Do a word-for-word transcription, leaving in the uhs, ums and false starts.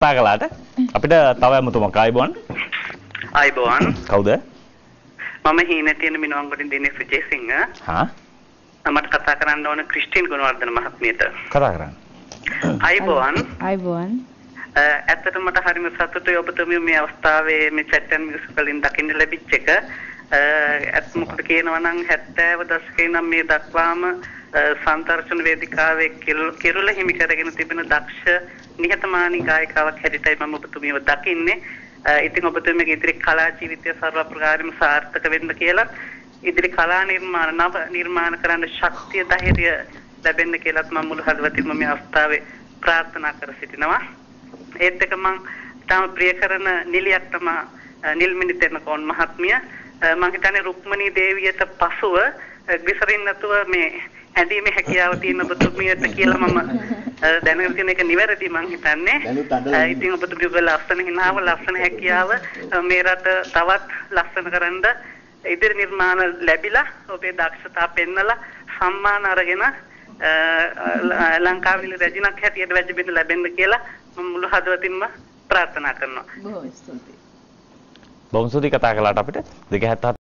කතා කළාට අපිට තව අමුතුමක් ආයිබෝන්. ආයිබෝන්. කවුද? මම හීනේ තියෙන මිනවංගොඩින් දිනේෂ් විජේසිංහ. හා. මට කතා කරන්න ඕන ක්‍රිස්ටින් ගුණවර්ධන මහත්මියට. කතා කරන්න. ආයිබෝන්. ආයිබෝන්. ඇත්තටම මට හරිම සතුටුයි ඔබතුමිය මේ අවස්ථාවේ මේ chat and music වලින් දකින්න ලැබිච්ච එක. අත් මොකද කියනවා නම් හැත්තෑව දශකේ නම් මේ දක්වාම සංදර්ශන වේදිකාවේ කිරුළ හිමි කරගෙන තිබෙන දක්ෂ නිහතමානී ගායිකාවක් හැටියටයි මම ඔබතුමියව දකින්නේ. ඉතින් ඔබතුමියගේ ඉදිරි කලා ජීවිතය සර්ව ප්‍රකාරයෙන්ම සාර්ථක වෙන්න කියලා ඉදිරි කලා නිර්මාණ නව නිර්මාණ කරන්න ශක්තිය ධෛර්යය ලැබෙන්න කියලාත් මම මුළු හදවතින්ම මේ අවස්ථාවේ ප්‍රාර්ථනා කර සිටිනවා. ඒත් එක මම තම ප්‍රිය කරන නිලියක් තමයි නිල්මිනි තෙන්නකෝන් මහත්මිය. මම හිතන්නේ රුක්මනී දේවියට පසුව විසරින් නැතුව මේ ඇඳීමේ හැකියාව තියෙන ඔබතුමියට කියලා මම දැනගෙන තියෙන එක නිවැරදි මම හිතන්නේ. ඉතින් ඔබතුමියගේ ලස්සන හිනාව ලස්සන හැකියාව මේ රට තවත් ලස්සන කරන්න ඉදිරි නිර්මාණ ලැබිලා ඔබේ දක්ෂතා පෙන්නලා සම්මාන අරගෙන ලංකාවේ රැජිනක් හැටියට වැජ්ජ බින්ද ලැබෙන්න කියලා මම මුළු හදවතින්ම ප්‍රාර්ථනා කරනවා. බොහොම ස්තුතියි. බොහොම ස්තුතියි කතා කළාට අපිට. දෙක හැත්තෑ